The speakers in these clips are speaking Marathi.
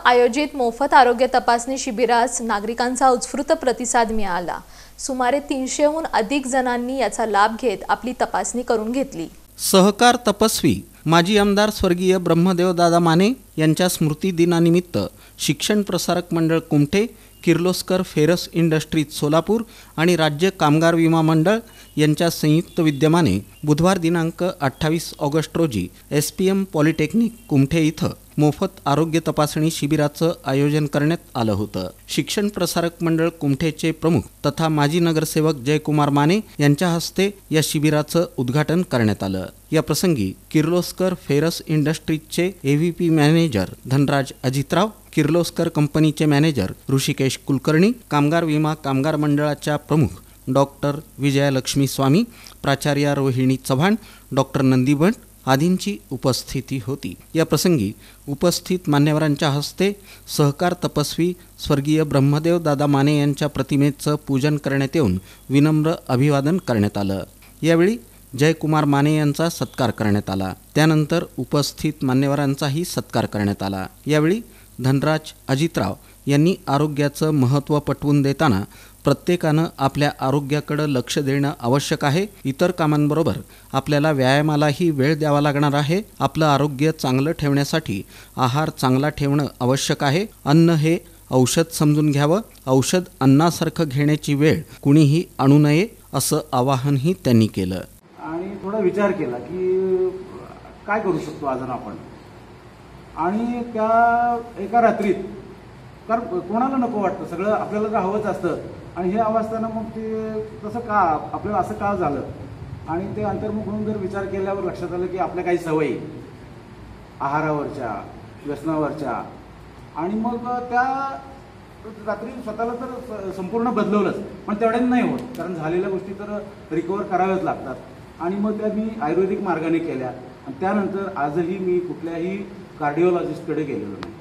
आयोजित मोफत आरोग्य तपासणी शिबिरास नागरिकांचा उत्स्फूर्त प्रतिसाद मिळाला। सुमारे 300हून अधिक जणांनी याचा लाभ घेत आपली तपासणी करून घेतली। सहकार तपस्वी माजी आमदार स्वर्गीय ब्रह्मदेवदादा माने यांच्या स्मृती दिनानिमित्त शिक्षण प्रसारक मंडळ कुमठे, किर्लोस्कर फेरस इंडस्ट्रीज सोलापूर आणि राज्य कामगार विमा मंडळ यांच्या संयुक्त विद्यमाने बुधवार दिनांक 28 ऑगस्ट रोजी SPM पॉलिटेक्निक कुमठे इथं मोफत आरोग्य तपासणी शिबिराचं आयोजन करण्यात आलं होतं। शिक्षण प्रसारक मंडळ कुमठेचे प्रमुख तथा माजी नगरसेवक जयकुमार माने यांच्या हस्ते या शिबिराचं उद्घाटन करण्यात आलं। या प्रसंगी किर्लोस्कर फेरस इंडस्ट्रीजचे AVP मॅनेजर धनराज अजितराव, किर्लोस्कर कंपनीचे मॅनेजर ऋषिकेश कुलकर्णी, कामगार विमा कामगार मंडळाच्या प्रमुख डॉक्टर विजयालक्ष्मी स्वामी, प्राचार्या रोहिणी चव्हाण, डॉक्टर नंदी भट आदींची उपस्थिती होती। या प्रसंगी उपस्थित मान्यवरांच्या हस्ते सहकार तपस्वी स्वर्गीय ब्रह्मदेवदादा माने यांच्या प्रतिमेचं पूजन करण्यात येऊन विनम्र अभिवादन करण्यात आलं। यावेळी जयकुमार माने यांचा सत्कार करण्यात आला। त्यानंतर उपस्थित मान्यवरांचाही सत्कार करण्यात आला। यावेळी धनराज अजितराव यांनी आरोग्याचं महत्त्व पटवून देताना प्रत्येकानं आपल्या आरोग्याकडे लक्ष देणं आवश्यक आहे। इतर कामांबरोबर आपल्याला व्यायामालाही वेळ द्यावा लागणार आहे। आपलं आरोग्य चांगलं ठेवण्यासाठी आहार चांगला ठेवणं आवश्यक आहे। अन्न हे औषध समजून घ्यावं, औषध अन्नासारखं घेण्याची वेळ कुणीही आणू नये असं आवाहनही त्यांनी केलं। आणि थोडा विचार केला की काय करू शकतो आज आपण, आणि त्या एका रात्रीत, कारण कोणाला नको वाटतं, सगळं आपल्याला तर हवंच असतं, आणि हे हवं असताना मग ते तसं का आपल्याला असं का झालं, आणि ते अंतर्मुख म्हणून जर विचार केल्यावर लक्षात आलं की आपल्या काही सवयी आहारावरच्या, व्यसनावरच्या, आणि मग त्या रात्री स्वतःला तर संपूर्ण बदलवलंच, पण तेवढ्याने नाही होत, कारण झालेल्या गोष्टी तर रिकवर कराव्याच लागतात। आणि मग त्या मी आयुर्वेदिक मार्गाने केल्या, आणि त्यानंतर आजही मी कुठल्याही कार्डिओलॉजिस्टकडे गेलेलो नाही।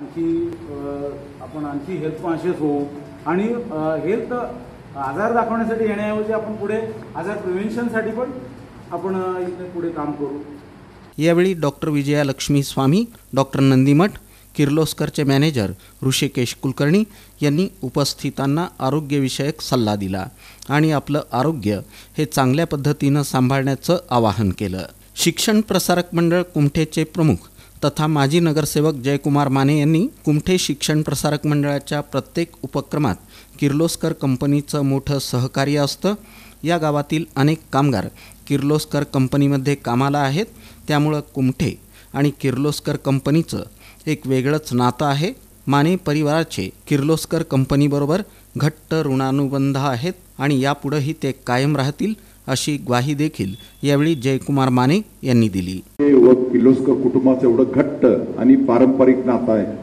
आणखी हेल्थ कॉन्शियस होऊ, आणि हेल्थ आजार दाखवण्यासाठी येण्याऐवजी आपण पुढे आजार प्रिव्हेन्शनसाठी पण आपण इथे पुढे काम करू। यावेळी डॉक्टर विजयालक्ष्मी स्वामी, डॉक्टर नंदीमठ, किर्लोस्करचे मॅनेजर ऋषिकेश कुलकर्णी यांनी उपस्थितांना आरोग्यविषयक सल्ला दिला आणि आपलं आरोग्य हे चांगल्या पद्धतीनं सांभाळण्याचं आवाहन केलं। शिक्षण प्रसारक मंडळ कुमठेचे प्रमुख तथा माजी नगरसेवक जयकुमार माने यांनी कुमठे शिक्षण प्रसारक मंडळाच्या प्रत्येक उपक्रमात किर्लोस्कर कंपनीचं मोठं सहकार्य असतं। या गावातील अनेक कामगार किर्लोस्कर कंपनीमध्ये कामाला आहेत, त्यामुळं कुमठे आणि किर्लोस्कर कंपनीचं एक वेगळंच नातं आहे। माने परिवाराचे किर्लोस्कर कंपनीबरोबर घट्ट ऋणानुबंध आहेत आणि यापुढेही ते कायम राहतील अशी ग्वाही देखील यावेळी जयकुमार माने यांनी दिली। किर्लोस्कर कुटुंबाचं एवढं घट्ट आणि पारंपरिक नातं आहे,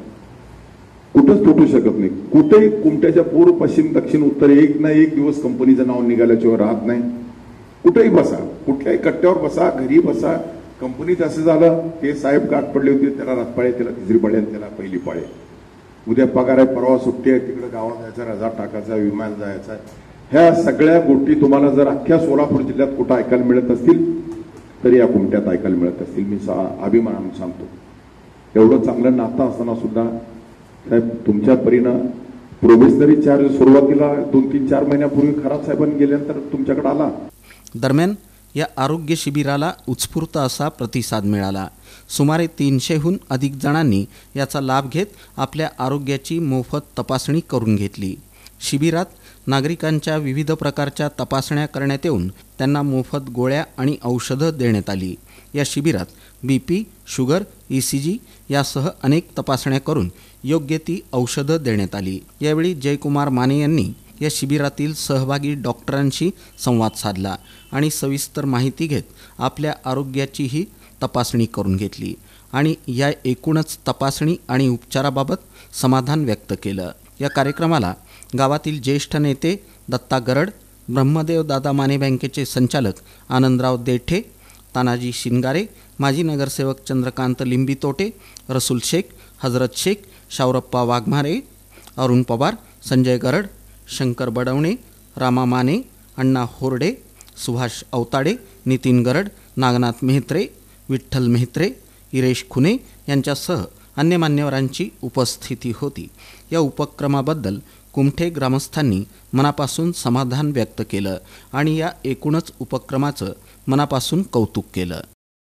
कुठंच तुटू शकत नाही। कुठेही कुमट्याच्या पूर्व, पश्चिम, दक्षिण, उत्तर एक ना एक दिवस कंपनीचं नाव निघाल्याशिवाय राहत नाही। कुठेही बसा, कुठल्याही कट्ट्यावर बसा, घरी बसा, कंपनीत असं झालं ते साहेब गाठ पडले होते, त्याला रातपाळे, त्याला तिसरी पाळे आणि त्याला पहिली पाळे, उद्या पगार आहे, परवा सुट्टी आहे, तिकडे गावात जायचा, रजा टाकायचा, विमानात जायचा। ह्या सगळ्या गोष्टी तुम्हाला जर अख्ख्या सोलापूर जिल्ह्यात कुठं ऐकायला मिळत असतील तरी या कुमट्यात ऐकायला मिळत असतील। मी अभिमानाने सांगतो, एवढं चांगलं नातं असताना सुद्धा साहेब तुमच्या परीनं प्रोबेशनरी चार्ज सुरुवातीला 2-3-4 महिन्यापूर्वी खराब साहेबांनी गेल्यानंतर तुमच्याकडे आला। दरम्यान या आरोग्य शिबिराला उत्स्फूर्त असा प्रतिसाद मिळाला। सुमारे 300हून अधिक जणांनी याचा लाभ घेत आपल्या आरोग्याची मोफत तपासणी करून घेतली। शिबिरात नागरिकांच्या विविध प्रकारच्या तपासण्या करण्यात येऊन त्यांना मोफत गोळ्या आणि औषधं देण्यात आली। या शिबिरात BP, शुगर, ECG यासह अनेक तपासण्या करून योग्य ती औषधं देण्यात आली। यावेळी जयकुमार माने यांनी या शिबिरातील सहभागी डॉक्टरांशी संवाद साधला आणि सविस्तर माहिती घेत आपल्या आरोग्याचीही तपासणी करून घेतली आणि या एकूणच तपासणी आणि उपचाराबाबत समाधान व्यक्त केलं। या कार्यक्रमाला गावातील ज्येष्ठ नेते दत्ता गरड, ब्रह्मदेवदादा माने बँकेचे संचालक आनंदराव देठे, तानाजी शिंगारे, माजी नगरसेवक चंद्रकांत लिंबीतोटे, रसूल शेख, हजरत शेख, शावरप्पा वाघमारे, अरुण पवार, संजय गरड, शंकर बडवणे, रामा माने, अण्णा होरडे, सुभाष अवताडे, नितीन गरड, नागनाथ मेहत्रे, विठ्ठल मेहत्रे, इरेश खुने यांच्यासह अन्य मान्यवरांची उपस्थिती होती. या उपक्रमाबद्दल कुमठे ग्रामस्थांनी मनापासून समाधान व्यक्त केलं आणि या एकूणच उपक्रमाचं मनापासून कौतुक केलं.